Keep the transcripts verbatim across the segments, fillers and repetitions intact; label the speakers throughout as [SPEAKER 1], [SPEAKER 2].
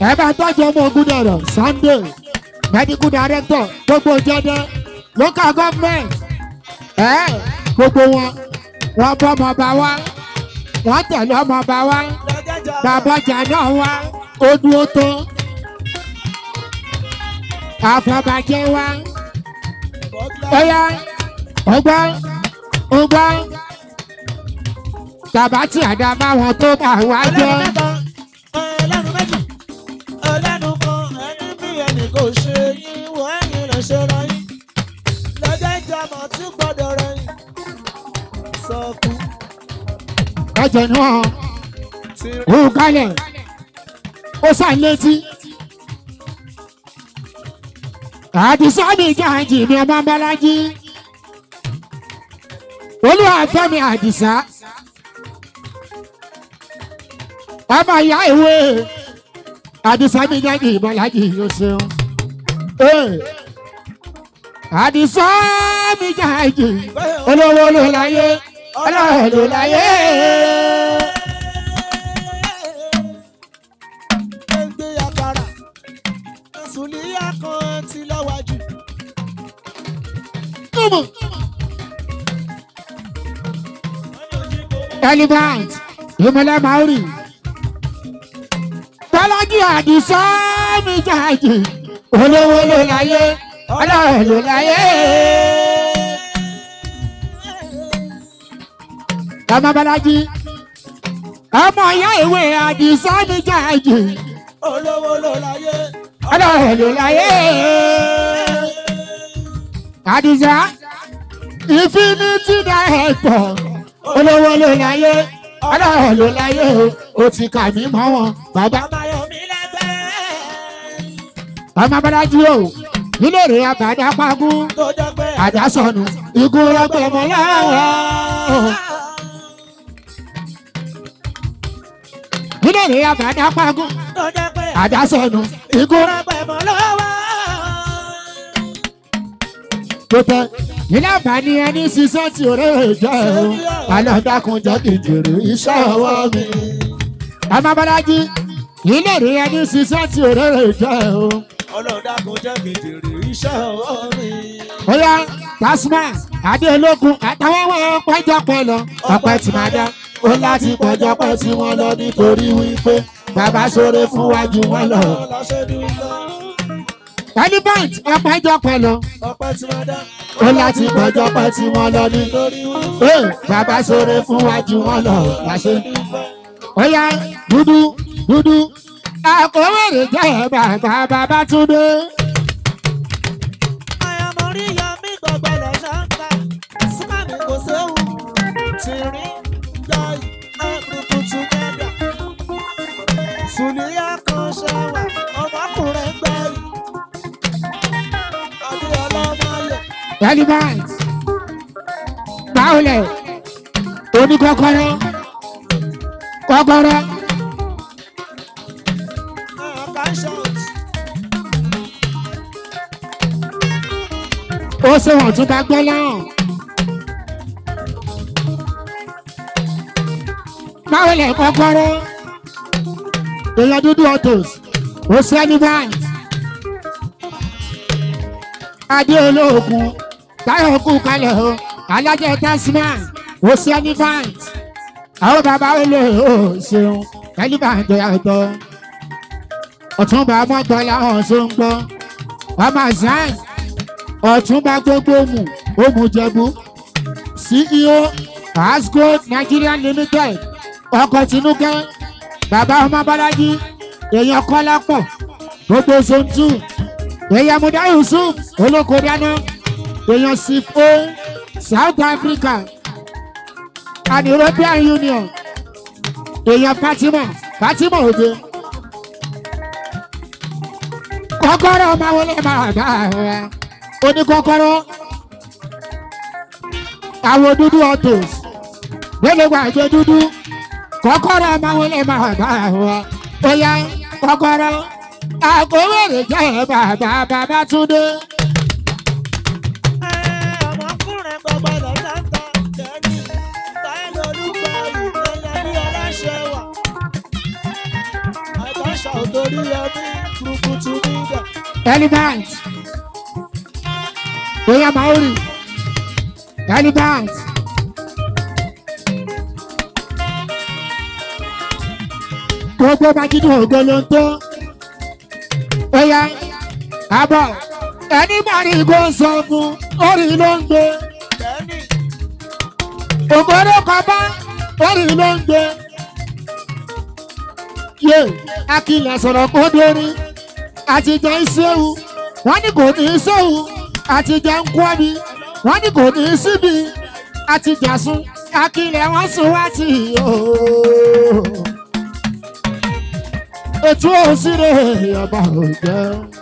[SPEAKER 1] ẹ bá tọ́jú ọmọ ogun dọ̀rọ̀ Sunday medical director gbogbo jẹjẹ local government ẹ gbogbo wọn wọn bọ́ ọmọ bá wá wọn tẹ̀lé ọmọ bá wá bàbá jà náà wá ó dúró tó àfọ̀bàjẹ́ wá ọ̀yá ọgbà ọgbà tàbá tí àdá bá wọn tó bá wá jẹ́.
[SPEAKER 2] ọlọ́run méjì ọlọ́run kan ẹni bí ẹnì kò ṣe yín wọ́n ẹ̀yìn rẹ̀ ṣe ra yín lọ́jọ́ ìjàmọ̀ tí gbọ́dọ̀ rẹ̀ yín sọ́kù.
[SPEAKER 1] ẹ̀jẹ̀ ni wọ́n ò kálẹ̀ ó sàn létí. àdìsá mi jáàjì mi ọmọ bálájí olúwa fẹ́mi àdìsá ọmọ ìyá ìwé àdìsá mi jáàjì bálájí yóò ṣeun àdìsá mi jáàjì olówó ló láyé ọlọ́run ló láyé.
[SPEAKER 2] Sùlíyà kan ti lọ́wájú.
[SPEAKER 1] Elephant ìmọ̀lẹ́ Maori Bọ́lájí Àdìsá mi jáàjì olówó ló láyé ọlọ́run ló láyé. ọmọ Bọ́lájí ọmọ ìyá ìwé Àdìsá mi jáàjì
[SPEAKER 2] olówó ló láyé
[SPEAKER 1] ọlọ́run ló láyé. Àdìsá infinity director olówó ló láyé ọlọ́run ló láyé o ti kà mí mọ́ wọn bàbá. ọmọ Bọ́lájí o nílé rẹ̀ àbàdà pagún àdásọ̀nù igun rẹpẹ̀ mọ́ láwọ̀. nílé rẹ̀ àbàdà pagún àdásọ̀nù igun rẹpẹ̀ mọ́ láwọ̀. Pépé ilé àbáni ẹni ṣiṣẹ́ tí òré jẹ́ o, alọ́dàkùnjọ́ kìjìrì iṣẹ́ ọwọ́ mi. ọmọ Bọ́lájí ilé rí ẹni ṣiṣẹ́ tí òré jẹ́ o,
[SPEAKER 2] alọ́dàkùnjọ́ kìjìrì iṣẹ́ ọwọ́ mi.
[SPEAKER 1] Oya Tasman Adéolókun àtàwọn wọn pẹ́jọ́ pẹ́ lọ ọpẹ́ tí máa dá ó láti pẹ́jọ́ pẹ́ tí wọ́n lọ nítorí wípé bàbá ṣoore fún wájú wọn lọ. Elephant ọpẹ́jọ́ pẹ́ lọ ó láti pẹ́jọ́ pẹ́ tí wọ́n lọ nítorí wípé bàbá ṣoore fún wájú wọn lọ láṣẹ. Oya dúdú dúdú àkọwéré jẹ́ bàbá bàbá Túndé.
[SPEAKER 2] Sùlíyà kan ṣàwà ọmọkùnrin gbẹ̀rù àbí ọlọ́mọlẹ̀.
[SPEAKER 1] Elephant báwọlẹ̀ oní kọ́kọ́rọ́ kọ́kọ́rọ́. ó ṣe wọ́n tún bá gbọ́ lọ́hùn. báwọlẹ̀ kọ́kọ́rọ́ èèyàn dúdú autos ó ṣe Elephant Adéolókun táyọ̀ kú kalẹ̀ o alájẹ Tasman ó ṣe Elephant àwọn bàbá olè ó ṣeun Elephant yàtọ̀ ọ̀túnba mọ́tò làwọn ṣe ń gbọ́ ọmọ zan ọ̀túnba gbogbo mù òmùjẹ̀bú C E O Asgold Nigeria Limited ọkọ̀ tinúkẹ́ bàbá ọmọ Bọ́lájí èèyàn kọ́lá pọ̀ gbogbo zone two èèyàn Muda Yusuf olóko dáná èèyàn sifo South Africa and European Union èèyàn Fatima Fatima òde kọ́kọ́rọ́ máa wọlé máa bá ẹ oní kọ́kọ́rọ́ àwọn dúdú autos gbẹlẹ gbàgbé dúdú kọ́kọ́rọ́ máa wọlé máa bá ẹ Oya kọ́kọ́rọ́ àkọwéré jẹ́ bàbá bàbá Túndé.
[SPEAKER 2] ọmọkùnrin gbọgbọ lọ sáńtà kẹ́ni táyé lórúkọ ìgbẹ́yẹ ní ọlọ́ṣẹ́ wà. ò torí ẹbí burúkú tún ní ìdá.
[SPEAKER 1] Elephant. Oya Maori. Elephant. Gbogbo Májídù ògo ló ń tó. Oya àbọ̀ ẹni máa rí igbó sọ fún orí ló ń gbé.
[SPEAKER 2] Bẹ́ẹ̀ni.
[SPEAKER 1] Ògbóró kan bá orí ló ń gbé. Yé Akilẹ̀ sọ̀rọ̀ kó dórí. Àtijọ́ ìṣéwu. Wọ́n ní kò ní í séwu. Àtijọ́ ń kọ́ mi. Wọ́n ní kò ní í síbi. Àtijọ́ sún. Akilẹ̀ wọ́n sún wá sí i. Ètò òsèré ọba òjẹ́.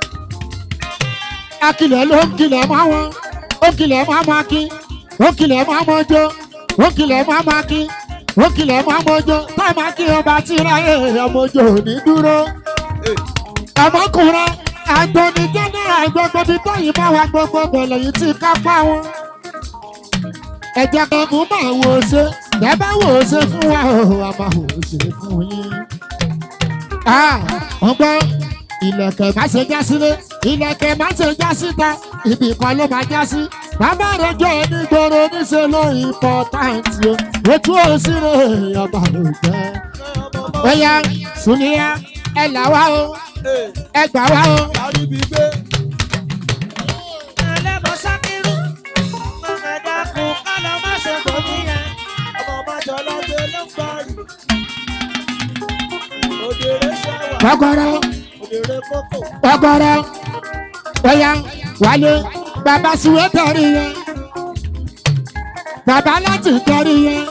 [SPEAKER 1] Akilẹ̀ ló ń kilẹ̀ mọ́ wọn. Ó kilẹ̀ mọ́ ọmọ kí. Ó kilẹ̀ mọ́ ọmọ jó. Ó kilẹ̀ mọ́ ọmọ kí. Ó kilẹ̀ mọ́ ọmọ jó. Táìmù kí ọba tí ráyè ọmọ jó ní dúró. Ọmọkùnrin Àgbọ̀nì jẹ́nẹ́rà gbogbo bí tóyìn bá wa gbogbo bẹ̀lẹ̀ yìí ti ká pa wọn. Ẹ̀jẹ̀ kan mú máa wò ó ṣe. Bẹ́ẹ̀ bá wò ó ṣe fún wa o, a máa wò ó ṣe fún yín. Wọ́n gbọ́ ìlẹ̀kẹ̀ má ṣe já sílé, ìlẹ̀kẹ̀ má ṣe já síta, ibì kan ló máa já sí. Bàbá rẹ̀ jẹ́ onígboro níṣẹ́ ló ìpọ̀táǹtì o, ètò òsèré ọba ló jẹ́. Ó yá Sùnìyà ẹ là wá o, ẹ gbà wá o.
[SPEAKER 2] Ẹlẹ́mọ̀ Sákírù, ọmọ ẹ̀dá kù ká lọ má ṣe gbòmí yẹn, ọmọ ọmọjọ lọ́gbẹ́ ló ń gbọ́rì. Òdèrè ṣẹ́wà.
[SPEAKER 1] Gbọ́gbọ́rọ́.
[SPEAKER 2] Òdèrè kókò.
[SPEAKER 1] Gbọ́gbọ́rọ́. Oya wálé bàbá Sùwé tẹ̀rí yẹn. Bàbá láti tẹ̀rí yẹn.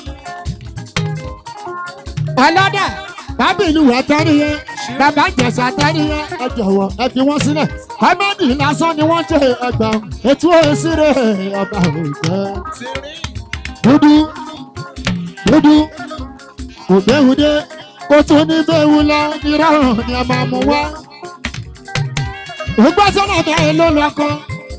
[SPEAKER 1] Ọlọ́dà bàbá ìlú wẹ̀ tẹ̀rí yẹn. Bàbá Ìjẹ̀ṣà tẹ̀rí yẹn. Ẹ jọ̀wọ́ ẹ fi wọ́n sílẹ̀. Kọ́mẹ́dì lásán ni wọ́n ṣe ẹgbà ètò òsèré ọba òjẹ́. Dúdú dúdú òbẹ́hùdé. Kò tún ní bẹ́ẹ̀ lọ ìrọ̀rùn ni a máa mú wá. Ògbà sọ́nà bẹ́ẹ̀ ló lọ́kọ́.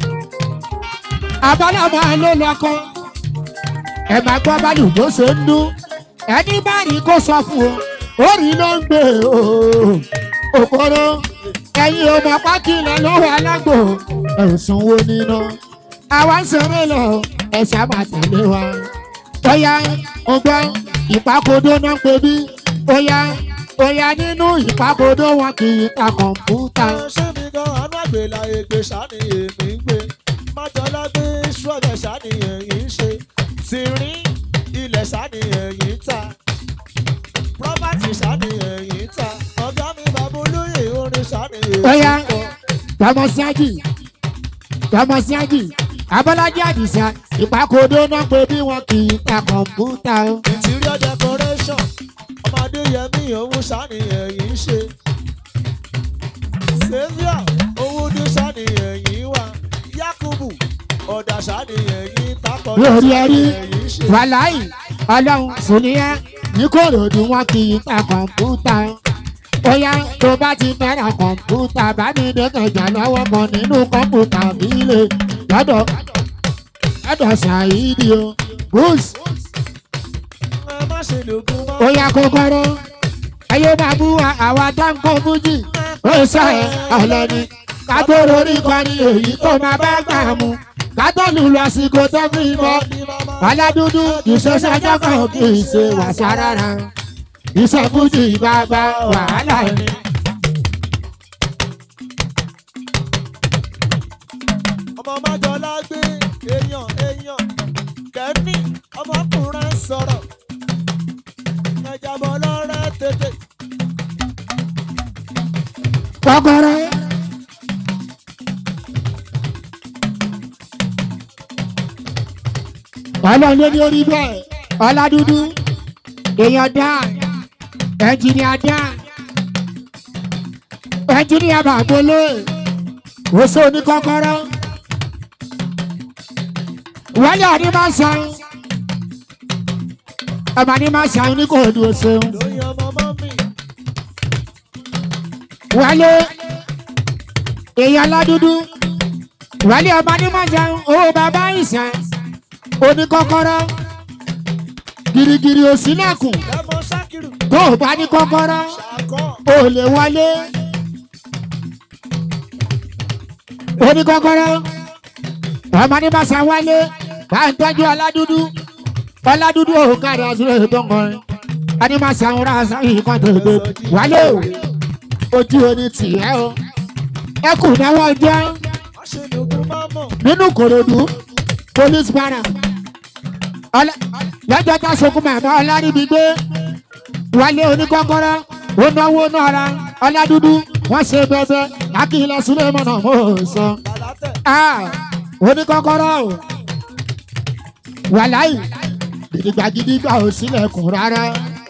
[SPEAKER 1] Àbálà máa ló lọ́kọ́. Ẹ máa gbọ́ bálùjọ́ ṣe ń dún. Ẹni bá rí kó sọ fún o. Orí ló ń gbé o. Òkòrò ẹ̀yin ọmọ pákìlẹ̀ lọ́wọ́ alágbò. Ẹ̀sùn wo níná? Àwa ń ṣeré lọ. Ẹ ṣá máa tẹ̀lé wa. Ọya ọgbà ìpàkodó náà ń pè bí. Oya oya nínú ìpàkodó wọn kì í ta kọ̀ǹpútà.
[SPEAKER 2] Ṣé mi gan anú àgbèlà ègbè ṣàníyàn mi ń gbé? Májọlá gbé ṣúọ̀dẹ̀ ṣàníyàn yìí ń ṣe. Tìrín ilẹ̀ ṣàníyàn yìí ń ta. Pírọ́pátì ṣàníyàn yìí ń ta. Ọ̀gá mi bàbá olóyè orin ṣàníyàn yìí ń kọ.
[SPEAKER 1] Oya Tọmọsíájì Tọmọsíájì Abọ́lájí Àdìsá ìpàkodó náà pé bí wọn kì í ta kọ̀ǹpútà o.
[SPEAKER 2] Interior decoration. Ọmọdé Yẹmí òun ṣàníyàn yìí ṣe. Saviour owó ní ṣàníyàn yìí wà. Yakubu ọ̀dà ṣàníyàn yìí takọ̀
[SPEAKER 1] lórí ẹrí wàláì Ọlọ́run Sùnìyà ní Kòròdú wọn kì í ta kọ̀ǹpútà. Oya tó bá ti fẹ́ràn kọ̀ǹpútà bá mi dẹ́kẹ̀jà lọ́wọ́ kan nínú kọ̀ǹpútà bílẹ̀ lọ́dọ̀ lọ́dọ̀ Ṣàìdì o. Bruce. Oya kòkòrò ayé máa bú àwa dáńkó fújì ó sọ ẹ ọlọ́ni kágbóró orí kan ní èyí tó máa bá gbà mú kátọ́lù lásìkò tó fi bọ́ aládúdú ìṣẹ́ṣẹ́jọ́ kan kì í ṣe wàṣà rárá iṣẹ́ fújì bàbá wàhálà ni.
[SPEAKER 2] Ọmọ Májọlá gbé èèyàn èèyàn kẹ́ni ọmọkùnrin sọ̀rọ̀. Ẹ̀jàbọ̀ lọ́rẹ́ tètè.
[SPEAKER 1] Kọ́kọ́rọ́. Ọlọ́run ló ní orí bẹ́ẹ̀. Ọládúdú. Èèyàn dá. Ẹnjìníà dá. Ẹnjìníà bàbólé. Oṣó ní kọ́kọ́rọ́. Wálé àní máa san. Ọmọ ní máa san ní kò ní oṣù.
[SPEAKER 2] Lóyún ọmọ mọ́ mi.
[SPEAKER 1] Wálé èèyàn Aládúdú. Wálé ọmọ ní máa san owó bàbá ìsàn. Oníkọ́kọ́rọ́. Girigiri òsínàkùn.
[SPEAKER 2] Ẹ̀mọ́ Sákírù.
[SPEAKER 1] Tó o bá ní kọ́kọ́rọ́.
[SPEAKER 2] Ṣàkọ́.
[SPEAKER 1] ò lè wọlé oníkọ́kọ́rọ́ ọmọ ní bá san wálé bá ń tọ́jú ọládúdú ọládúdú òkàdé àṣírí tó ń kọrin ẹni máa san ọ̀rá sáyìn kan tó gbé wálé o ojú oní tìyẹ́ o ẹ kù náwó jẹ́ nínú Kòròdú police para lọ́jọ́ tá a sokun màmá ọláríbi gbé wálé oníkọ́kọ́rọ́ ó náwó náà ra ọládúdú wọ́n ṣe bẹ́ẹ̀ akílẹ̀ Sulemana mọ̀ sọ oníkọ́kọ́rọ́ o wàláì gidigbagidigba ò sílẹ̀kùn rárá.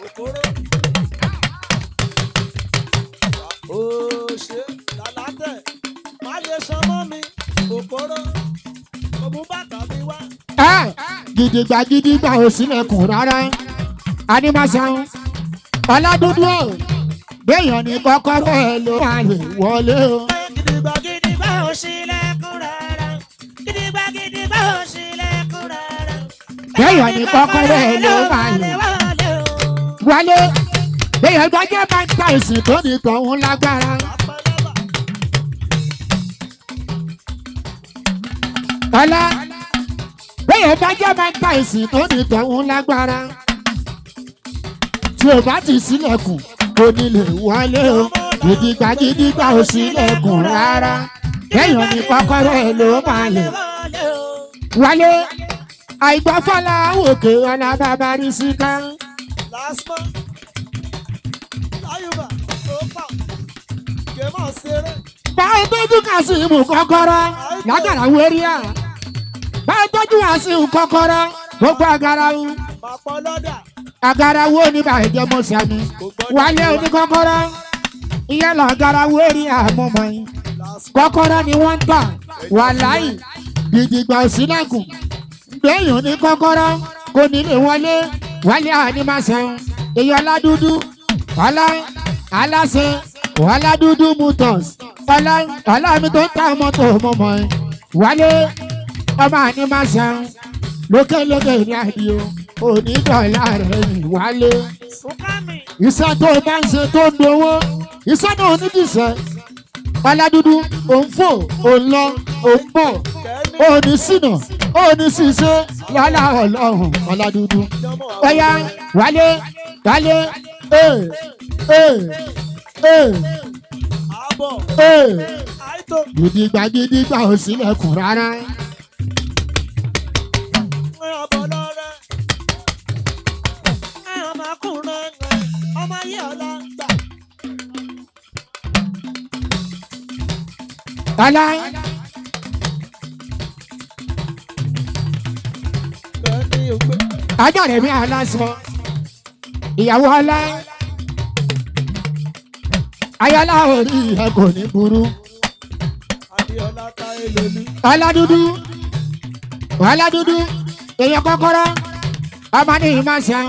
[SPEAKER 1] gidigbagidigba ò sílẹ̀kùn rárá animasan ọládúdú o béèyàn ní kọ́kọ́rọ́ ẹ ló máa lè wọlé o.
[SPEAKER 2] gidigbagidigba ò sílẹ̀kùn rárá gidigbagidigba ò sílẹ̀kùn rárá
[SPEAKER 1] béèyàn ní kọ́kọ́rọ́ ẹ ló máa lè wọlé béèyàn gbọ́jọ́ máa ń ta ìsìn tó ní tọ̀hún lágbára. ọlá béèyàn gbọ́jọ́ máa ń ta ìsìn tó ní tọ̀hún lágbára tí o bá ti sílẹ̀kùn kò ní lè wọlé o gidigbagidigba ò sílẹ̀kùn rárá béèyàn ní kọ́kọ́rọ́ ẹ ló máa lè wọlé àìgbọ́fọ́lá òkè ọ̀nà bàbá rí síká. báyìí tójú Kasimu kọ́kọ́rọ́ lágàrà wẹ́ríà báyìí tójú Kasimu kọ́kọ́rọ́ gbogbo agarawu agarawu ní báyìí jẹ́ mọ́sàmí wálé oníkọ́kọ́rọ́ ìyẹn lọ agarawu wẹ́ríà mọ́mọ́ yìí kọ́kọ́rọ́ ni wọ́n ń tà wàláì gidigba òsínàkùn béèyàn ní kọ́kọ́rọ́ kò ní lè wọlé wálé ànímàṣẹ́ èyí ọládúdú ọlá aláṣẹ ọládúdú motors ọlá ọlá mi tó ń ta mọ́tò mọ́mọ́ ẹ wálé ọmọ ànímàṣẹ́ lókèlókè ní àdìo onídọ̀ọ́lá rẹ̀ ní wálé iṣẹ́ tó bá ń ṣe tó ń dowó iṣẹ́ náà onídìíṣẹ́ ọládúdú òun fò òun lọ òun bọ̀ òun ní sínà ó ní ṣiṣẹ́ lọ́la ọlọ́run ọládúdú ọ̀yá wálé wálé ee ee ee ee gidigbagidigba ò sílẹ̀kùn rárá. ọlá ajá rẹ̀ mi aláṣọ ìyàwó ọlá ayálà orí ẹ kò ní burú ọládúdú ọládúdú èèyàn kọ́kọ́rọ́ ọmọ ní ìmáṣẹ́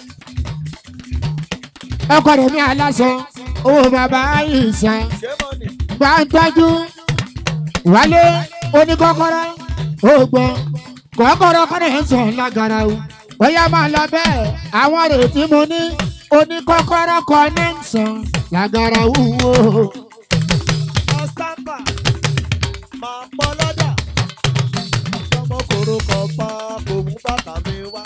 [SPEAKER 1] ọkọ rẹ̀ mi aláṣọ owó bàbá àyíṣà gbà ń tọ́jú wálé oníkọ́kọ́rọ́ ògbọ́n kọ́kọ́rọ́ kọ́rẹ́ ń sọ̀ lágara o bóyá máa lọ bẹ́ẹ̀ àwọn rè tí mo ní oníkọ́kọ́rọ́ connection lágara wúwo.
[SPEAKER 2] ọ̀sánpà máa pọ̀ lọ́dà ọmọ kòrò kan pa kò mú bàtà mi wá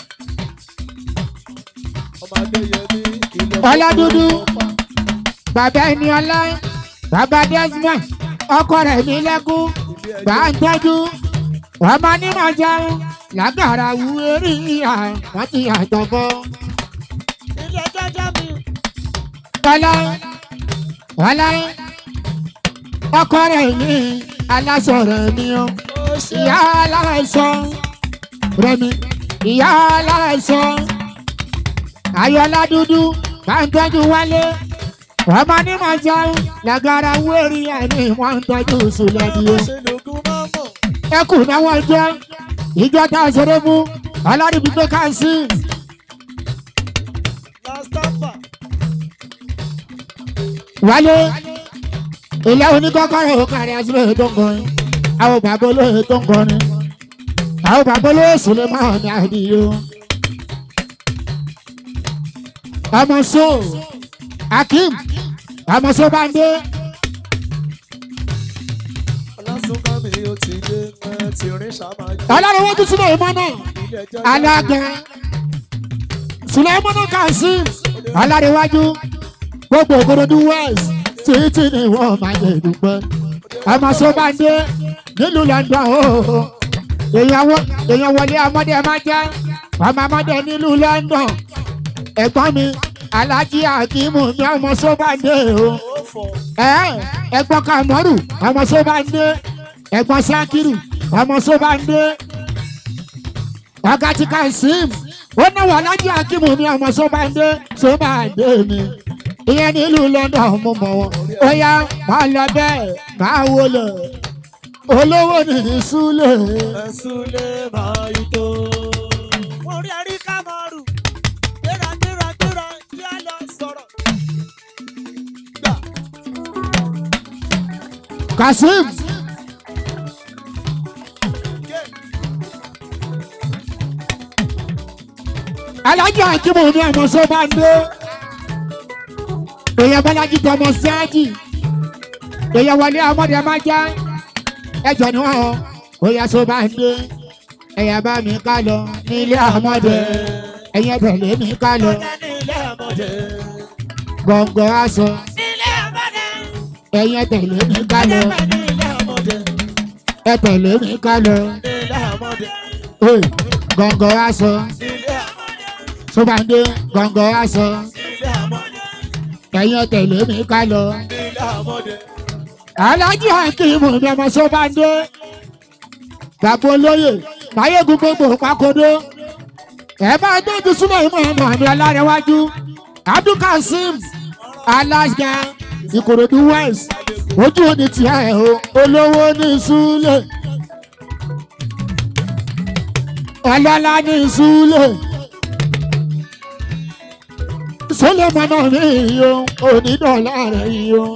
[SPEAKER 2] ọmọdé yẹn ní ilé
[SPEAKER 1] ọládúdú bàbá ẹni ọlá bàbá Desmond ọkọ rẹ̀ ní lẹ́kún gbà ń tọ́jú ọmọ onímọ̀ jẹun lágbára wú eré ìhà wọ́n ti yàtọ̀ bọ́.
[SPEAKER 2] ilé jẹ́jẹ́ mi.
[SPEAKER 1] Kọ́lá wọlé ọkọ rẹ̀ ní aláṣọ rẹ̀ ní o ìyá aláṣọ rẹ̀ mi ìyá aláṣọ ayọ̀lá dúdú bá ń tọ́jú wálé ọmọ onímọ̀ jẹun lágbára wú eré ìhà ní wọ́n ń tọ́jú sùlẹ̀ ní o. ẹkùn náwó jẹ́ ìjọ tá a ṣeré fún ọlọ́rin gbígbé káàsì. wálé ilé oníkọ́kọ́rọ́ òkàrí àṣírí tó ń kọrin àwọn bàbá olóyè tó ń kọrin àwọn bàbá olóyè Sulemana ní àdìyó. ọmọ so Akeem àmọ́ Sọ́bàndé.
[SPEAKER 2] Ọlásùnkànmí ó ti dé ẹ ti rìn ṣàmájú.
[SPEAKER 1] Ọlọ́run wọ́n tún sílẹ̀ ìmọ̀ náà. Alága Sùlẹ́mọ́nù Kazeem Ọlárẹ̀wájú gbogbo Ìkòròdú West títí ni wọ́n máa ń dúpẹ́. Àmọ́ Sọ́bàndé nílùú London ooo. Èèyàn wọlé ọmọdé máa jẹ́ ọmọ ọmọdé nílùú London. Ẹ̀gbọ́n mi Alájí Akímù ní ọmọ Sọ́bàndé o. Ẹ̀gbọ́n Kàmọ́rù ọmọ Sọ́bàndé. Ẹ̀gbọ́n Sákírù ọmọ Sọ́bàndé. Ọ̀gá ti Kazeem ó náwó Alájí Akímù ní ọmọ Sọ́bàndé. Sọ́bàndé mi ìyẹn nílùú London mo mọ̀ wọ́n. Ó yá máa lọ bẹ́ẹ̀ máa wọlé olówó ní Súlè.
[SPEAKER 2] Súlè máa yí tó. Wọ́n rí ẹ̀rí Kàmọ́rù gbéra gbéra gbéra yá lọ sọ̀rọ̀.
[SPEAKER 1] Kazeem. Alájí Akímù ní ọmọ Sọ́bàndé. Èèyàn Bọ́lájí tọmọ Sáájì. Èèyàn wọlé ọmọdé máa já. Ẹjọ́ ni wọ́n ó yá Sọ́bàndé. Ẹ̀yà bá mi ká lọ nílé ọmọdé. Ẹ̀yẹ tẹ̀lé mi ká lọ. Gbọ̀ngàn aṣọ. Ẹ̀yẹ tẹ̀lé mi ká lọ. Ẹ tẹ̀lé mi ká lọ. Gbọ̀ngàn aṣọ. Sọ́bàndé gbọ̀ngàn aṣọ. Ẹ̀yẹ tẹ̀lé mi ká lọ. Alájí Akímù ní ọmọ Sọ́bàndé. Bàbá olóyè Máyégún gbogbo Pákódó. Ẹ bá gbẹ́jú sílẹ̀ ìmọ̀ ẹ̀mọ̀ mi Ọlárẹ̀wájú. Abdul Kazeem Alága Ìkòròdú West. Ojú òní tí ẹ o olówó ní Súlè. Ọlọ́lá ní Súlè. Súlè mọ́nà mi yìí o onídọ̀ọ́lá rẹ̀ yìí o.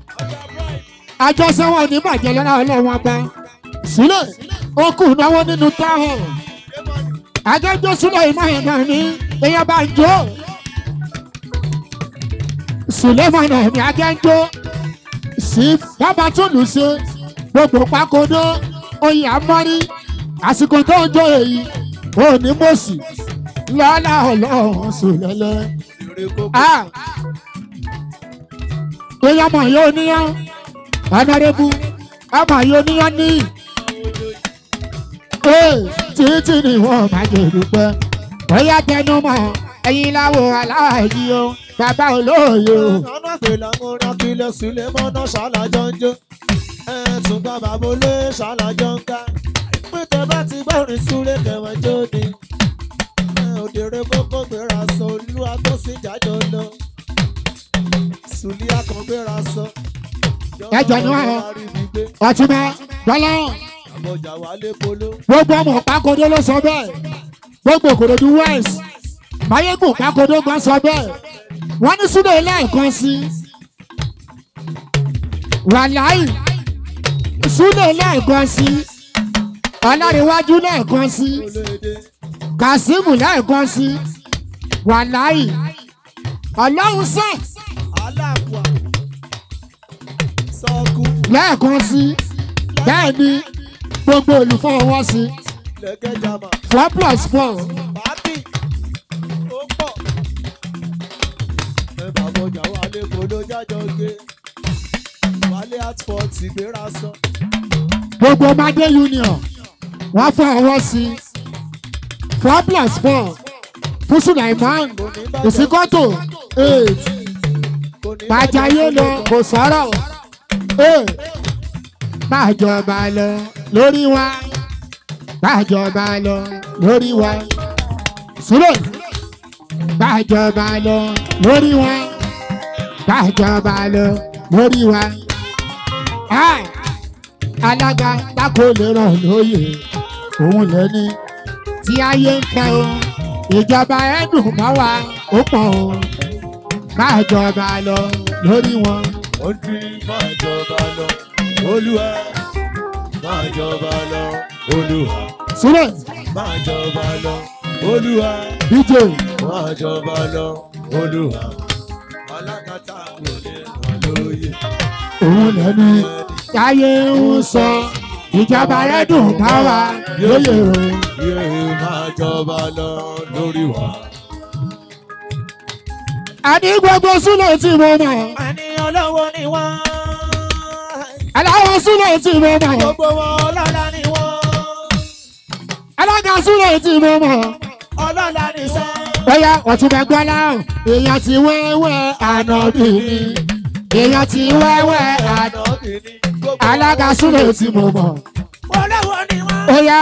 [SPEAKER 1] Àjọṣe wọn ní bàjẹ́ lọ́la ọlọ́wọ́n bá. Súlè ó kù náwó nínú táwọn. Agẹ́jọ́ Súlè ìmọ̀ ẹ̀dá ní èèyàn bá ń jó. Súlè mọ́nà mi agẹ́jọ́ sí bàbá tó lù ṣe gbogbo Pákódó oyè amọ́rí àsìkò tó ń jó èyí ò ní mọ̀sí lọ́la ọlọ́run Súlẹ̀lẹ̀. Èèyàn mọ̀ yóò níyàn ọ̀nàrẹ́bù ọmọ yóò níyàn ní. Títí ni wọ́n máa jẹ dúpẹ́. Bóyá tẹnu mọ́ ẹ̀yin láwo aláàjì o bàbá olóòye o.
[SPEAKER 2] Ọ̀nà pèlà mo ra kílẹ̀ sílẹ̀ mọ́nà ṣàlàjọ́ ń jó. Ẹ̀sùn gba bàbá olé ṣàlàjọ́ ń ká. Pété bá ti gbọ́rin Súlè kẹwàá jó ni. Òdèrè kókó gbéra sọ Olúwa tó sì jájọ lọ. Súlè akọ̀gbéra sọ.
[SPEAKER 1] Ẹjọ́ ni wọ́n ọtí mẹ́ gbọ́lá.
[SPEAKER 2] Àbọ̀jà wálé polo.
[SPEAKER 1] Gbogbo ọmọ Pákódó ló sọ bẹ́ẹ̀. Gbogbo Ìkòròdú West. Máyégún Pákódó gan sọ bẹ́ẹ̀. Wọ́n ní Súlè lẹ́ẹ̀kan sí. Wàláì Súlè lẹ́ẹ̀kan sí. Ọlárẹ̀wájú lẹ́ẹ̀kan sí. Kazeem lẹ́ẹ̀kan sí. Wàláì Ọlọ́run sẹ́.
[SPEAKER 2] Aláàbùà sọ́ọ̀kù.
[SPEAKER 1] Lẹ́ẹ̀kan sí. Bẹ́ẹ̀ ni gbogbo olùfọwọ́ sí.
[SPEAKER 2] Lẹ́gẹ́ jama.
[SPEAKER 1] Four plus four.
[SPEAKER 2] Bàbí ó pọ̀. Ẹ bàbá ọjà wálé polo jájọ gé. Wálé atford ti gbéra sọ.
[SPEAKER 1] Gbogbo Mádé Union wọ́n fọwọ́ sí. Four plus four. Fún Sulaiman Òsínkọ́tò eight. Bàjáyé lọ kò sọ̀rọ̀. Máa jọba lọ lórí wa. Máa jọba lọ lórí wa. Súlè. Máa jọba lọ lórí wa. Máa jọba lọ lórí wa. Alága dákò lè ràn lóye. Òun lẹ́ni tí ayé ń fẹ́ o. Ìjọba ẹ̀dùn mọ́ wa ó pọ̀ o. Máa jọba lọ lórí wọn.
[SPEAKER 2] Ó ti máa jọba lọ Olúwa. Máa jọba lọ Olúwa.
[SPEAKER 1] Súlè.
[SPEAKER 2] Máa jọba lọ Olúwa.
[SPEAKER 1] D J.
[SPEAKER 2] Máa jọba lọ Olúwa. Alákatá kò lè ràn lóye.
[SPEAKER 1] òun lẹ́ni táyé ń sọ ìjọba rẹ̀ dùn káwa lóye o.
[SPEAKER 2] Yé máa jọba lọ lórí wa.
[SPEAKER 1] Àní gbogbo súlẹ̀ tí mo mọ̀.
[SPEAKER 2] Àní olówó ni wọ́n.
[SPEAKER 1] Aláwọ̀ súlẹ̀ tí mo mọ̀.
[SPEAKER 2] Gbogbo wọn ọlọ́lá ni wọ́n.
[SPEAKER 1] Alága súlẹ̀ tí mo mọ̀.
[SPEAKER 2] Ọlọ́lá ni sẹ́.
[SPEAKER 1] Bóyá ọ̀túnbẹ̀ gbọ́lá èèyàn ti wẹ́wẹ́ ànábì ni. Èèyàn ti wẹ́wẹ́ ànábì ni. Alága súlẹ̀ tí mo mọ̀.
[SPEAKER 2] Olówó ni wọ́n.
[SPEAKER 1] Bóyá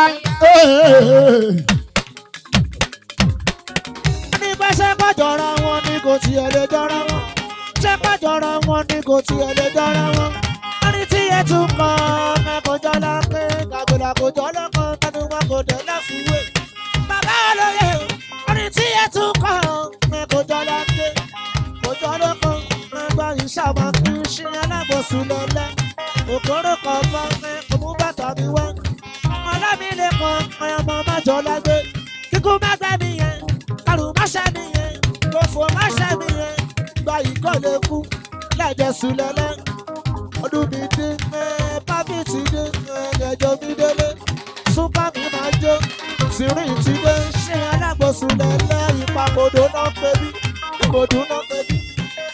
[SPEAKER 2] ní bá ṣe pàjọra wọn ni kò tiẹ̀ lè jọra wọn. Ṣé pàjọra wọn ni kò tiẹ̀ lè jọra wọn. Ẹni tí ẹ tún kọ́ ọmọ kò jọ lápẹ́ kàgbọ́dà kò jọ lọ́kàn tẹnu wọn kò dé láfiwé. Bàbá olóye ẹni tí ẹ tún kọ́ ọmọ kò jọ lápẹ́ kò jọ lọ́kàn ẹgbẹ́ ìṣàmọ̀ kí n ṣe alábòsùn lọ́lẹ́. Òkúrò kan bá mi kò mú bàtà mi wá. Ọlámilé kan ọmọ májọ lágbé. Kíkú má gbá mi yẹn, kàrú má ṣẹ́ mi yẹn, lófo má ṣẹ́ mi yẹn. Gba ìkọ́ lè kú lẹ́jẹ̀ sùn lẹ́lẹ́. Ọdún mi dé, pápítì dé, ẹ̀jọ̀ mi délé. Súpà mi máa jó, tìrín ti dé. Ṣé alágbòsùn lẹ́lẹ́ ìpapòdò náà pé bí? Ìkòdù náà pé bí?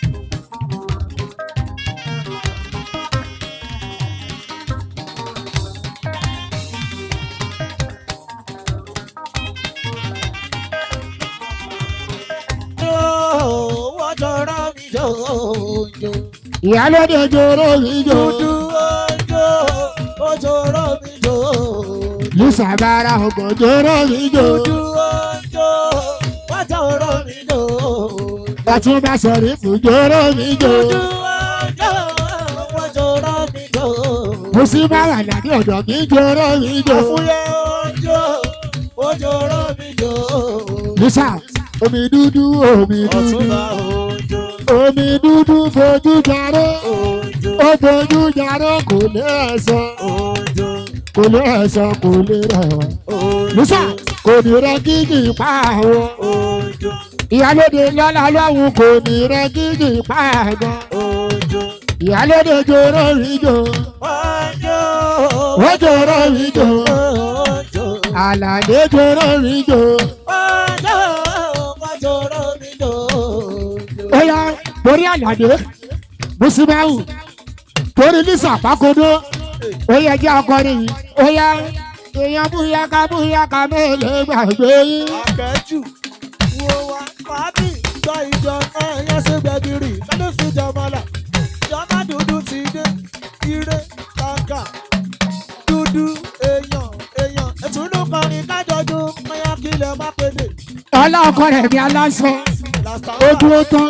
[SPEAKER 1] ìyálóde jòrò mi jò.
[SPEAKER 2] Dúdú ojo, ojoro mi jò.
[SPEAKER 1] Lùsà bára ọgbọ̀n jòrò mi jò.
[SPEAKER 2] Dúdú ojo, ojoro mi jò.
[SPEAKER 1] Bàtún bá sọ̀rí fún jòrò mi jò.
[SPEAKER 2] Dúdú ojo, ojoro mi jò.
[SPEAKER 1] Mo sì bá wà lábẹ́ ọ̀dọ̀ mi jòrò mi jò.
[SPEAKER 2] Àfúyẹ́ ojo, ojoro mi jò.
[SPEAKER 1] Lùsà omi dúdú omi dúdú.
[SPEAKER 2] Ọ̀túnba ojo.
[SPEAKER 1] Omi dúdú fojú jaró.
[SPEAKER 2] Ojo.
[SPEAKER 1] Ó fojú jaró kò lè ẹ̀sọ́.
[SPEAKER 2] Ojo.
[SPEAKER 1] Kò lè ẹ̀sọ́ kò lè rẹ̀ wá.
[SPEAKER 2] Ojo.
[SPEAKER 1] Lùsà kò ní rẹ gígì pa àwọn.
[SPEAKER 2] Ojo.
[SPEAKER 1] Ìyálóde lọ́la lọ́hùn kò ní rẹ gígì pa àgbọn.
[SPEAKER 2] Ojo.
[SPEAKER 1] Ìyálóde jòrò mi jò.
[SPEAKER 2] Ojo.
[SPEAKER 1] Ó jòrò mi jò.
[SPEAKER 2] Ojo.
[SPEAKER 1] Àlàdé jòrò mi jò.
[SPEAKER 2] Ojo. Ojoro mi jò.
[SPEAKER 1] Ó yá torí Àlàdé Musibau torí Lisa Pakodo ó yẹ jẹ́ ọkọrin yìí. Ó yá èèyàn búyáká búyáká mélòó gbàgbé yín.
[SPEAKER 2] Akẹ́jù wo wa pàbí gbọ́ ìjọ náà yẹn sí gbẹ̀gìrì lọ́dún fi jọmọlá. Jọmọ dúdú ti dé ire kàkà dúdú èèyàn èèyàn ètùnú kọrin kájọjú mọ́yá kílẹ̀ má péde.
[SPEAKER 1] Ọlá ọkọ rẹ̀ bí aláṣọ ó dúró tán.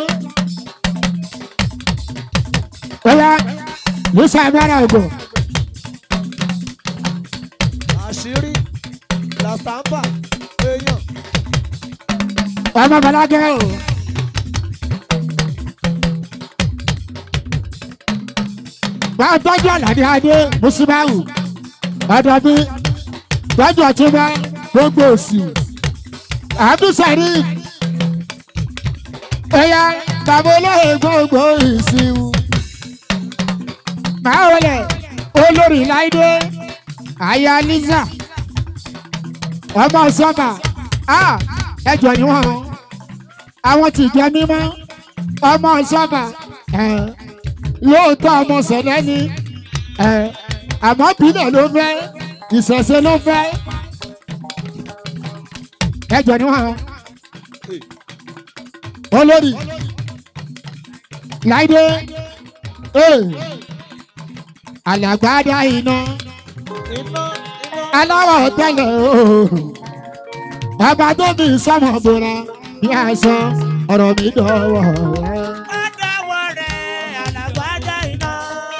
[SPEAKER 1] Ó yá Lisa Abara Ògò.
[SPEAKER 2] Àṣírí làṣàmbà èèyàn.
[SPEAKER 1] Ọmọ Bọ́lágẹ́ o. Bá a tọ́jú Àlàdé Adé Musibau. Ọ̀dọ̀ mi tọ́jú ọ̀túnba gbogbo òsì. Abdulsari. Ó yá bàbá olóyè gbogbo ìsìnwó. Màá wọlé olórí Láìdé Aya Liza. Ọmọ sọ́mà ẹjọ́ ni wọ́n. Àwọn tí jẹ́ mímọ́ ọmọ sọ́mà lóòótọ́ ọmọ sẹ̀lẹ̀ ni àmọ́ bílẹ̀ ló fẹ́ ìṣẹ̀ṣe ló fẹ́. Ẹjọ́ ni wọ́n. Olórí Láìdé alàgbádá iná aláwọ̀ tẹ́lẹ̀ ooo ọba tó bí sọ́mọ̀ bora bí aṣọ ọ̀rọ̀ mi dọ̀wọ̀ rẹ̀.
[SPEAKER 2] Ọ̀dọ́wọ̀ rẹ̀ alàgbádá iná.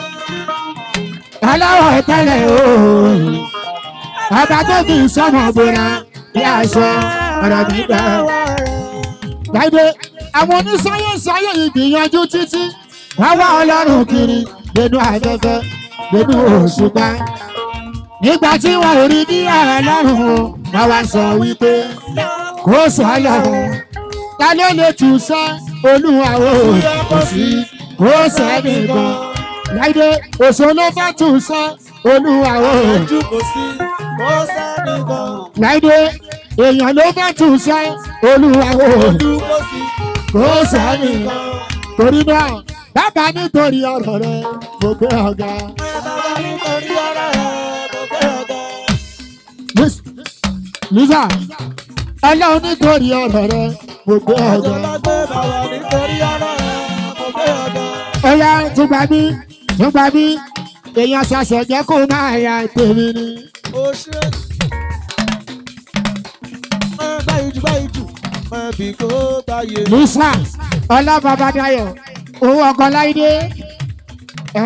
[SPEAKER 1] Aláwọ̀ tẹ́lẹ̀ ooo ọba tó bí sọ́mọ̀ bora bí aṣọ ọ̀rọ̀ mi dọ̀wọ̀ rẹ̀. Láìdé àwọn onísáyẹ̀nsì ayé ìgbìyànjú títí wọ́n wá Ọlọ́run kiri nínú afẹ́fẹ́ nínú òṣùpá. Nígbà tí wọ́n ò rí ní Ọlọ́run o wọ́n wá sọ wípé kò sọ Ọlọ́run ta ló lè tù sẹ́ Olúwa o kò sí kò sẹ́nìkan láìdé òṣò ló fẹ́ tún sẹ́ olúwa o.
[SPEAKER 2] Àjù kò sí, kò sẹ́nìkan.
[SPEAKER 1] láìdé èèyàn ló fẹ́ tún sẹ́ olúwa o.
[SPEAKER 2] Ojú kò sí,
[SPEAKER 1] kò sẹ́nìkan. torí náà bàbá nítorí ọ̀rọ̀ rẹ mo gbé ọ̀gá.
[SPEAKER 2] bàbá nítorí ọ̀rọ̀ rẹ̀ mo gbé ọ̀gá.
[SPEAKER 1] Lisa ọlọ́run nítorí ọ̀rọ̀ rẹ mo gbé ọ̀gá.
[SPEAKER 2] Àjọba gbé bàbá nítorí ọ̀rọ̀ rẹ̀ mo gbé ọ̀gá.
[SPEAKER 1] Ọya túgbà mí túgbà mí èèyàn ṣàṣẹ jẹ́ kó máa ya tèmi ni.
[SPEAKER 2] Ó ṣe máa báyìí jù báyìí jù máa bì kó báyìí.
[SPEAKER 1] Lisa ọlá Babadayọ̀ owó ọkọ láìdé ẹ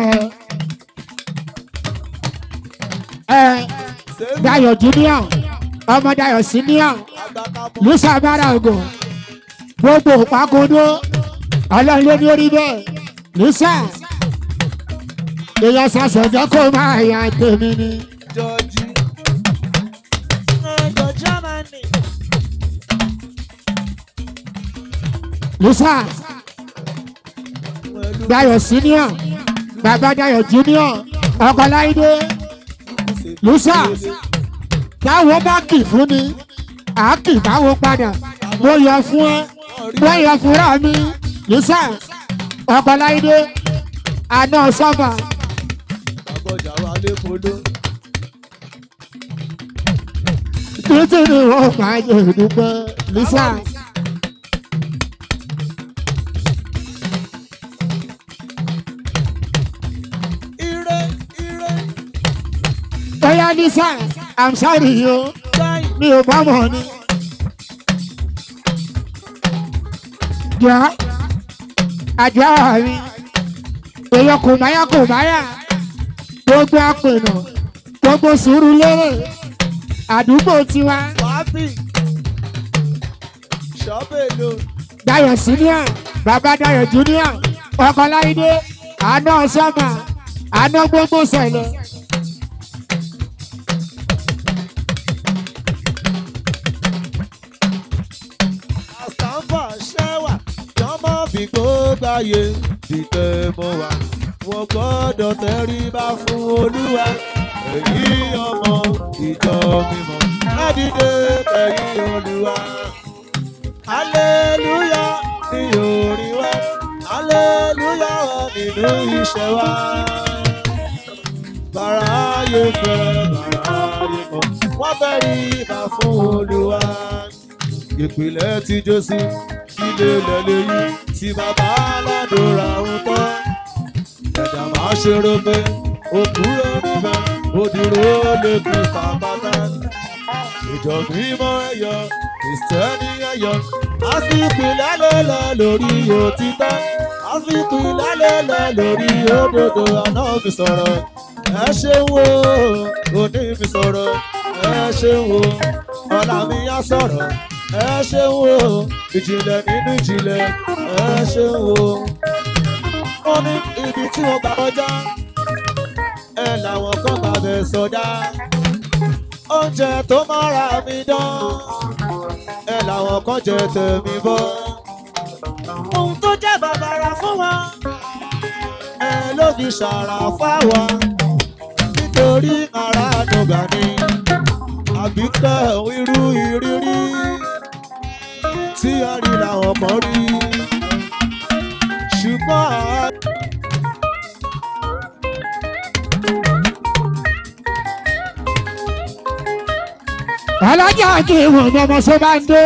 [SPEAKER 1] ẹ Dayọ̀ junior ọmọ Dayọ̀ senior Lisa bára ògùn gbogbo òpákódó ọlọ́run ló ní orí bẹ́ẹ̀ Lisa èèyàn ṣàṣẹjọ́ kó máa ya tèmi ni.
[SPEAKER 2] Jọjí ẹjọ Germany.
[SPEAKER 1] Lisa Dayọ̀ senior bàbá Dayọ̀ junior ọkọ láìdé Lisa táwọn bá kì fún mi àákì táwọn padà mo yọ fún ẹ mo yọ fúnra mi Lisa ọkọ láìdé àná sọfà.
[SPEAKER 2] Àgbọ̀jà wa lé polo.
[SPEAKER 1] títí ni wọn máa yẹ ìdúpẹ́ Lisa.
[SPEAKER 2] Ire ire.
[SPEAKER 1] Oya Lisa I'm sorry yo mi ò bá mọ̀ ni. jọ àjọ mi èèyàn kò máyà kò máyà gbogbo àpènà gbogbo sùúrù lérè àdúgbò tiwa.
[SPEAKER 2] Wàápì. Ṣọ́bẹ̀lò.
[SPEAKER 1] Dayọ̀ senior bàbá Dayọ̀ junior ọkọ láìdé àná sọ́mà àná gbogbo sẹ̀lẹ̀.
[SPEAKER 2] Àsàǹfà ṣẹ́wà jọmọ́ bí gbogbo ayé dìtẹ̀ mọ́ wa. Wọ́n gbọ́dọ̀ tẹríba fún Olúwa. Èyí ọmọ ìjọ mímọ́. Ládìde tẹ̀yìn Olúwa. Hallelujah ní orin wa. Hallelujah wà nínú iṣẹ́ wa. Bàrà ayé fẹ́ bàrà ayé kọ̀. Wọ́n fẹ́ rí ibà fún Olúwa. Ìpìlẹ̀ ti Jósì ilé lẹ́lẹ́yìn tí bàbá aládùúrà ń tọ́. Ẹ̀dá máa ṣe rọ́pẹ́ òkúrò níbẹ̀ òdúró lẹ́kùn pàpàtà. Ìjọ mímọ́ ẹ̀yọ Kristẹni ẹ̀yọ. A sì pìlẹ̀ lélẹ̀ lórí òtítọ́. A sì pìlẹ̀ lélẹ̀ lórí òdodo. Àná mi sọ̀rọ̀ ẹ ṣeun wo òní mi sọ̀rọ̀ ẹ ṣeun wo ọ̀la mi á sọ̀rọ̀ ẹ ṣeun wo ìjìnlẹ̀ nínú ìjìnlẹ̀ ẹ ṣeun wo. Wọ́n ní ibi tí wọ́n gbà kọjá ẹ làwọn kan gbà bẹ̀ sọdá. Oúnjẹ tó mára mi dán ẹ làwọn kan jẹ tẹ̀mí bọ́. Ohun tó jẹ́ bàbàrà fún wọn ẹ ló fi ṣàrà fáwọn nítorí ara àdùngà ni àbíkẹ́ irú ìrírí tí a rí làwọn kan rí ṣùgbọ́n.
[SPEAKER 1] alájà kí ìwọ̀n ní ọmọ sọ bá ń dé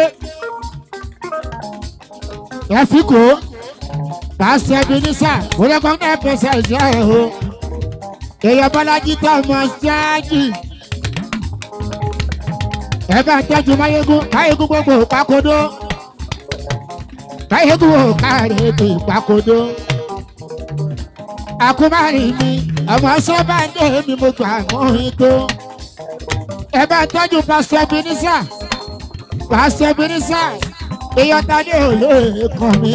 [SPEAKER 1] ẹ fi kó pàṣẹ Ebenezer òrẹ́kọ̀ ní ẹ̀pẹ̀sẹ̀ ìṣe ẹ̀ o èèyàn Bọ́lájí tó ọmọ ṣáájì ẹ bá tẹ́jú máyégún máyégún gbogbo ìpàkodó máyégún ò káàrí ètò ìpàkodó àkúmárì mi ọmọ sọ bá ń dé mi mo gbà mọ́ ètò. Ẹ bá tọ́jú pásítọ̀ Ebenezer pásítọ̀ Ebenezer èèyàn tàdé olóòrè kan mi.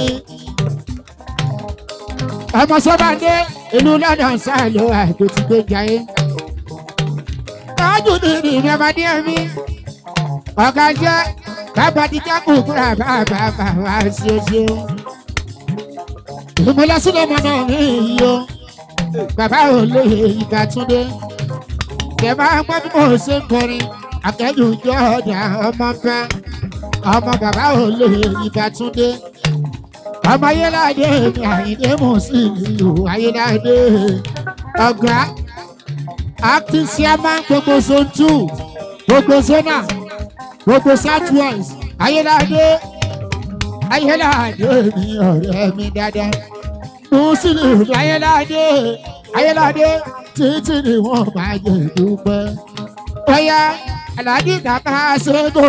[SPEAKER 1] Ọmọ Sọ́bàdé ìlú London sáàlù àìkú ti gbé jayé. Tọ́jú ní ìrìn ọmọdé mi. Ọ̀gá jẹ́ bàbá ti jákùn kúrò bàbá bàbá ṣe ṣe. Ìmúlẹ̀sílẹ̀ mọ́nà mi yìí o. bàbá olóyè Ìbátúndé kẹ máa gbọ́ bí mo ṣe ń kọrin akẹ́jù jọ ọ̀dà ọmọ fẹ́ ọmọ bàbá olóyè Ìbátúndé ọmọ ayéláde mi Àyìndé Mùsílíù ayéláde ọ̀gá acting chairman gbogbo zone two gbogbo zona gbogbo south west ayéláde ayéláde mi ọ̀rẹ́ mi dáadáa Mùsílíù ayéláde ayéláde títí ni wọ́n bá jẹ dúpẹ́ ọ̀yá aláàdì dàbà ṣègò.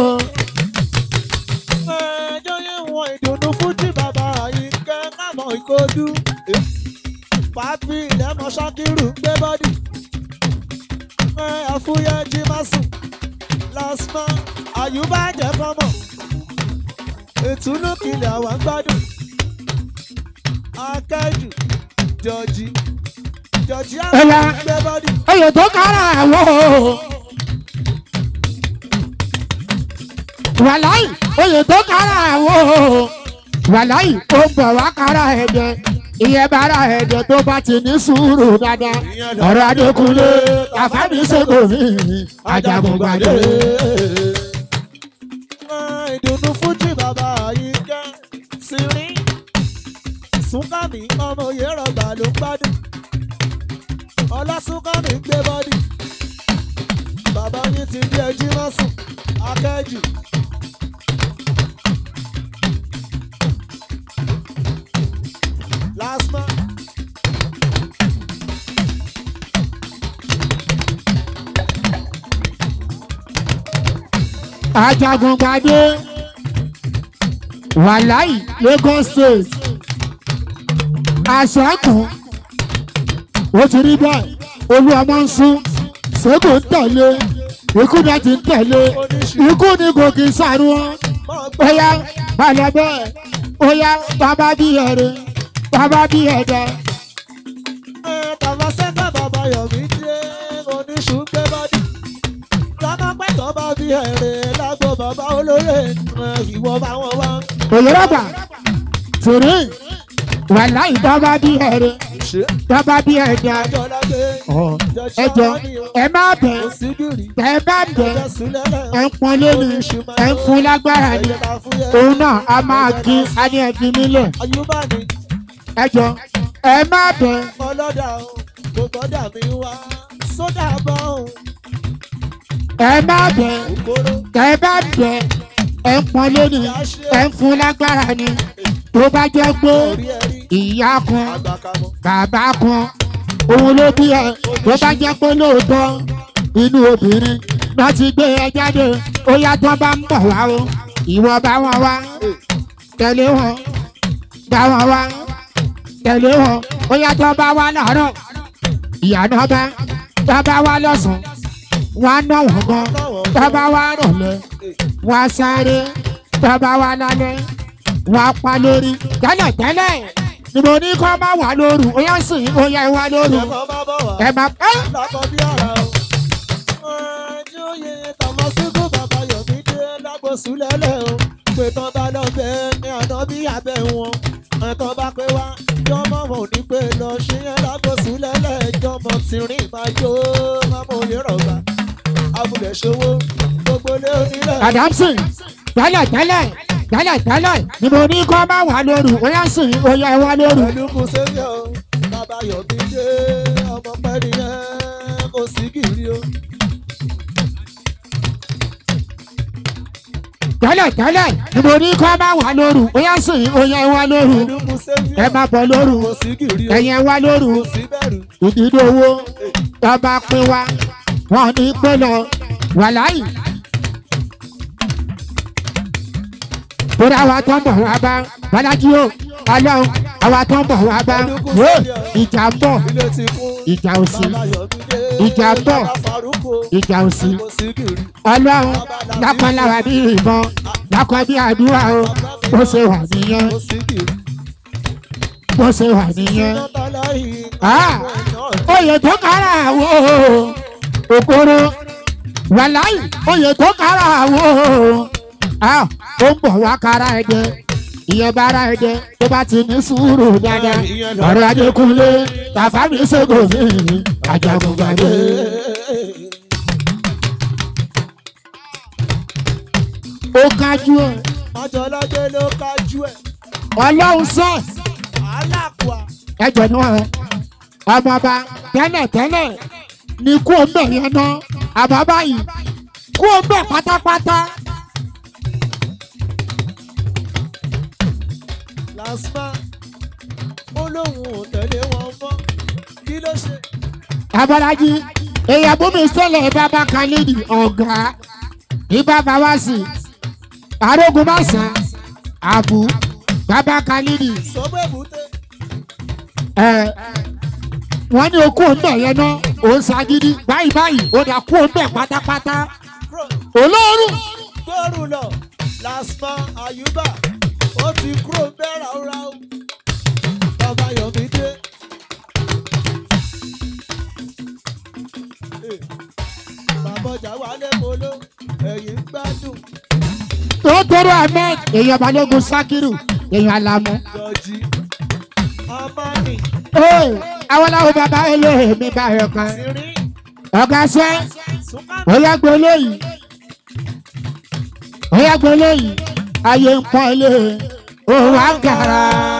[SPEAKER 2] ẹjọ́ yẹn wọ ìdùnnú fújì bàbá yìí kẹ́ kámọ̀ ìkojú pàápì lẹ́mọ̀ ṣákìrù gbé bọ́dì àfúyẹ́ jí má sùn lásìmọ́ àyùbá jẹ́ kọ́mọ̀ ìtùnú kìlẹ̀ àwọn gbádùn akẹ́jù jọjí jọjí àwọn gbé bọ́dì.
[SPEAKER 1] oyè tó kára àwọ̀ wàláì oyè tó kára àwọ̀ wàláì ó bọ̀ wá kára ẹ̀dẹ̀ ìyẹn bára ẹ̀dẹ̀ tó bá ti ní sùúrù dáadáa ọ̀rọ̀ Adékúnlé àfáàní ṣègò mi Ajagungbadé.
[SPEAKER 2] ìdùnnú fújì bàbá yìí kẹ́ sírí Súnkànmí ọmọ òye rọgbà ló ń gbádùn ọlá Súnkànmí gbé bọ́dì bàbá yín ti bí ẹjí mọ́sùn akẹ́jù. Lásìmọ́.
[SPEAKER 1] Ajagungbadé wàláì Lagos State àṣàkùn ó ti rí bẹ́ẹ̀ olú ọmọ ń sún ṣègò ń tẹ̀lé ikú ni a ti ń tẹ̀lé ikú ni kò kì í sàrú wọn ó yá balẹ̀ bẹ́ẹ̀ ó yá bàbá bí ẹ̀rẹ̀ bàbá bí ẹ̀dẹ̀.
[SPEAKER 2] Bàbá sẹ́ńtà bàbá Yọ̀mí dé oníṣù gbé bọ́dì lọ́mọ pẹ̀tọ́ bá bí ẹ̀rẹ̀ lágbo bàbá olóyè ìwọ bá wọn wá.
[SPEAKER 1] òyìnbó tòrí wàláì bàbá bí ẹ̀rẹ̀ bàbá bí ẹ̀dẹ̀ ẹjọ́ ẹ má bẹ̀ tẹ́ ẹ bá bẹ̀ ẹ ń pọn lónìí ẹ ń fún lágbára ni òun náà a máa kí a ní ẹbí nílẹ̀ ẹjọ́ ẹ má bẹ̀.
[SPEAKER 2] ọlọ́dà o kò gbọ́dọ̀ mi wá sódà bọ́ o.
[SPEAKER 1] ẹ má bẹ̀ tẹ́ ẹ bá bẹ̀ ẹ ń pọn lónìí ẹ ń fún lágbára ni tó bá jẹ́ pé ìyá kan bàbá kan òun ló bí ẹ tó bá jẹ́ pé lóòótọ́ inú obìnrin náà ti gbé ẹ jáde ó yá tó bá ń bọ̀ wá o ìwọ bá wọn wá tẹ̀lé wọn bá wọn wá tẹ̀lé wọn ó yá tó bá wá láàárọ̀ ìyànà bá tó bá wá lọ́sàn-án wọn á ná wọn gan tó bá wá rọ̀lẹ́ wọn á sáré tó bá wá lálẹ́ wọn á pa lórí tẹ́lẹ̀ tẹ́lẹ̀ ni mo ní kó má wà lóru ó yá sìn ó yá wá lóru ẹ má pẹ́.
[SPEAKER 2] lákọ̀ bí ara o ẹjọ́ yẹ tàmọ́ síkú bàbá Yọ̀mí dé lágbóṣù lẹ́lẹ̀ o pé tán bá lọ bẹ́ẹ̀ ní àná bí abẹ́ wọn ẹ̀tọ́ bá pé wá jọmọ wọn ò ní pé lọ ṣí ẹ lágbóṣù lẹ́lẹ̀ jọmọ tìrín máa jó mámú òye rọ̀gbà abúlé ṣòwò gbogbo lé onílẹ̀.
[SPEAKER 1] Adamson tẹ́lẹ̀ tẹ́lẹ̀ tẹ́lẹ̀ tẹ́lẹ̀ ni mo ní kó má wà lóru ó yá sìn ó yá wá lóru.
[SPEAKER 2] pẹ̀lú kù sẹ́yìn o bàbá Yọ̀mí dé ọmọ pẹ́ nìyẹn kò sí kiri o.
[SPEAKER 1] tẹ́lẹ̀ tẹ́lẹ̀ ni mo ní kó má wà lóru ó yá sìn ó yá wá lóru ẹ má bọ̀ lóru ẹ̀yẹn wá lóru ìdílé owó tó bá pín wá wọn ní pé lọ wàláì. torí àwa tó ń bọ̀ wá bá Bọ́lájí o Ọlọ́run àwa tó ń bọ̀ wá bá ìjà ń bọ̀ ìjà ò sí ìjà ń bọ̀ ìjà ò sí Ọlọ́run lápálára bí ìbọn lápá bí àdúrà o bó ṣe wà nìyẹn bó ṣe wà nìyẹn. oyè tó kára àwọ̀ òkúrò wàláì oyè tó kára àwọ̀ ó ń bọ̀ wá kára ẹ̀jẹ̀ ìyẹn bára ẹ̀dẹ̀ tó bá ti ní sùúrù dáadáa ọ̀rọ̀ Adékúnlé tàfàmì ṣègùn mi Ajagungbadé. ó kájú ẹ̀.
[SPEAKER 2] Ọjọ́lọ́dé ló kájú ẹ̀.
[SPEAKER 1] Ọlọ́run sọ.
[SPEAKER 2] Alákùá.
[SPEAKER 1] ẹjọ ni wọn ọmọọba tẹ́lẹ̀ tẹ́lẹ̀ ní kú ọmọ yẹn ná àmọ́ báyìí kú ọmọ pátápátá.
[SPEAKER 2] Lasma ó lóun ò tẹ̀lé wọn mọ́ kí ló ṣe.
[SPEAKER 1] Abọ́lájí èèyàn bómi sẹ́lẹ̀ bàbá Khalidi ọ̀gá ibà bàbá sí arógun mọ́sán àbú bàbá Khalidi.
[SPEAKER 2] sọ́gbẹ́ èbúté.
[SPEAKER 1] ẹ wọ́n ní okú ọmọ yẹn ná òun ṣàgídí báyìí báyìí ó dà kú ọmọ pátápátá. olóòrùn.
[SPEAKER 2] gbóòrùn lọ Lasma Ayuba ó ti kúrò bẹ́ẹ̀ ráúráú bàbá Yọ̀mídé. bàbá ọjà wálé polo ẹ̀yìn gbádùn.
[SPEAKER 1] tó tọrọ ahmed èèyàn balógun Sakiru èèyàn Alamu.
[SPEAKER 2] Jọjí Amani.
[SPEAKER 1] àwọn làwọn bàbá eléyìí mi bá yọ kan
[SPEAKER 2] Siri.
[SPEAKER 1] ọ̀gá sẹ́
[SPEAKER 2] Sukami.
[SPEAKER 1] ó yá gbé eléyìí ó yá gbé eléyìí ayé ń pọ́n ilé òun á gàrà.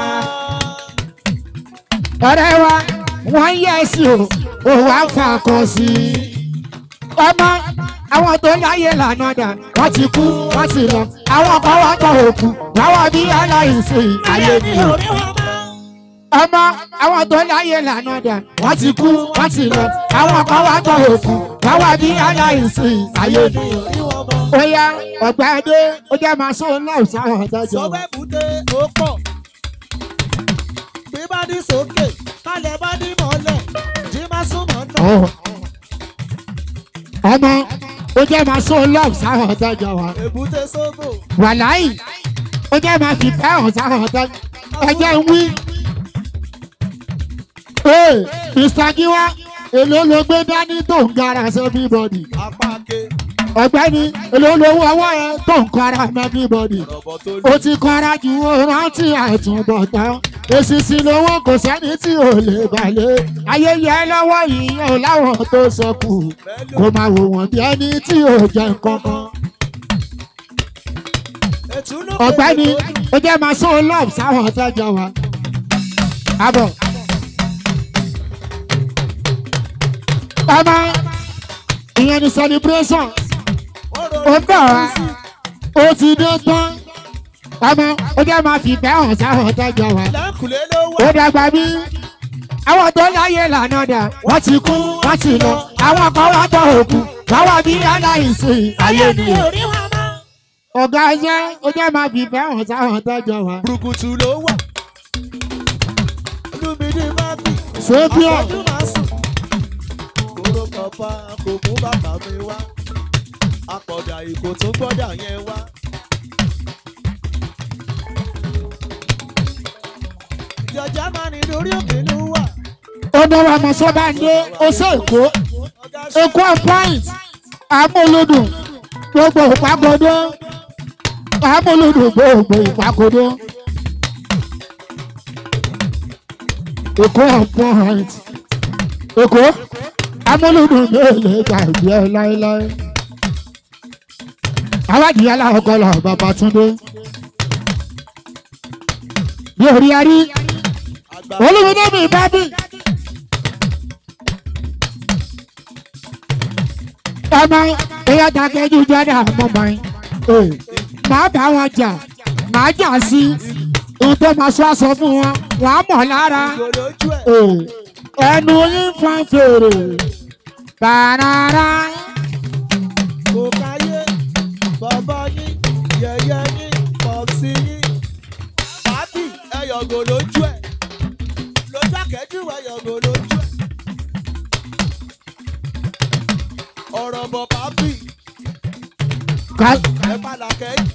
[SPEAKER 1] ọ̀rẹ́ wa wọ́n yẹ sí o òun á fà kọ́ sí i. ọmọ àwọn tó láyé lànà dà wọ́n ti kú wọ́n sì lọ àwọn kan wá tọ̀ òkú báwọn bí aláìsí ayé ni o. ọmọ àwọn tó láyé lànà dà wọ́n ti kú wọ́n sì lọ àwọn kan wá tọ̀ òkú báwọn bí aláìsí ayé ni o. ó yá ọ̀gbà ẹdẹ ó jẹ́ máa sọ náà sáwọn ọ̀dọ́jọ́.
[SPEAKER 2] sọ́gbẹ́ èbúté ó pọ̀ bí bá ní sókè kálẹ̀ bá ní mọ́lẹ̀ jí má súnmọ́ náà.
[SPEAKER 1] ọmọ ó jẹ́ máa sọ náà sáwọn ọ̀dọ́jọ́ wa.
[SPEAKER 2] èbúté sóbò.
[SPEAKER 1] wàláì ó jẹ́ máa fi fẹ́ hàn sáwọn ọ̀dọ́jọ́ ẹjẹ́ ń wí. ee Mr. Giwa èló ló gbé dání tó ń gara sí everybody.
[SPEAKER 2] apá ke.
[SPEAKER 1] ọ̀gbẹ́ni èló lówó ọwọ́ ẹ tó ń kọ́ra everybody.
[SPEAKER 2] rọ̀bọ̀ tó lù.
[SPEAKER 1] ó ti kọ́ra ju rántí àtúbọ̀tán èsìsì lówó kò sẹ́ni tí ò lè balẹ̀ ayẹyẹ lọ́wọ́ yìí ò láwọn tó sọkù kó máa wò wọ́n bí ẹni tí ò jẹ́ nǹkankan. ọ̀gbẹ́ni ó jẹ́ máa sọ love sáwọn ọ̀tẹ́jọ́ wa. àbọ̀ ọmọ ìyẹn ni celebration ó bọ̀ wá ó ti dé tán ọmọ ó jẹ́ máa fìfẹ́ hàn sáwọn ọ̀tẹ́jọ́ wa.
[SPEAKER 2] lẹ́kùlé ló wà.
[SPEAKER 1] ó dàgbà bí àwọn tó láyé lànà dà wọ́n ti kú wọ́n ti lọ àwọn kan wá tọ̀ òkú báwa bí aláìsí ayé ni o. ọ̀gá ẹ̀yẹ ó jẹ́ máa fìfẹ́ hàn sáwọn ọ̀tẹ́jọ́ wa.
[SPEAKER 2] burúkutu ló wà. olùmídìí máa bì.
[SPEAKER 1] sóbíọ̀
[SPEAKER 2] àpọ̀jù máa sùn. kóró kọfà kò mú bàbá mi wá. àpọ̀dà ìkò tó gbọ́dà yẹn wá. jọjá máa ní lórí òkè ló wà.
[SPEAKER 1] ó náwó ọmọ sọ́bàndé ó sọ èkó èkó point amúlùdùn gbogbo ìpàgọ́dọ́ amúlùdùn gbogbo ìpàgọ́dọ́ èkó point èkó amúlùdùn mélòó gbàgbé ẹ láéláé awádìí aláwọ̀kọ́lá bàbá Túndé bí orí arí olùwíní mi bá bí. ọmọ ìyá dàgẹ́jú jọ́dá mọ́mọ́ yín màá bá wọn jà màá jà sí ohun tó máa sọ àṣọ fún wọn wàá mọ̀ lára ẹnu yín fọn fèrè bàràrà.
[SPEAKER 2] kò káyé bàbá yín yẹyẹ yín pọ̀sí yín bàbí ẹ̀yọ̀gò lójú ẹ̀ lójú àkẹ́jù ẹ̀yọ̀gò lójú ẹ̀ ọ̀rọ̀ bọ̀ bàbí lẹ́pàlà kẹ́jù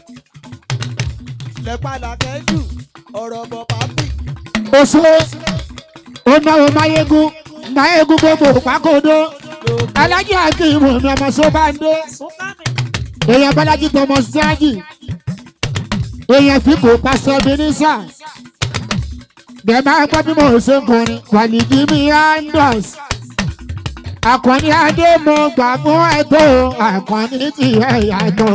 [SPEAKER 2] lẹ́pàlà kẹ́jù ọ̀rọ̀ bọ̀ bàbí.
[SPEAKER 1] oṣù onáwó máyégún máyégún gbogbo pákódó alájí àkìmù ní ọmọ sọ́bàndé èèyàn bọ́lájí tọmọ sáájì èèyàn fipò pásítọ̀ bínísà bẹ́ẹ̀ máa gbọ́ bí mo ṣe ń kọrin wàlíjì mi andos àkànní adé mo gbà fún ẹ̀tọ́ àkànní tí ẹ̀ yàtọ̀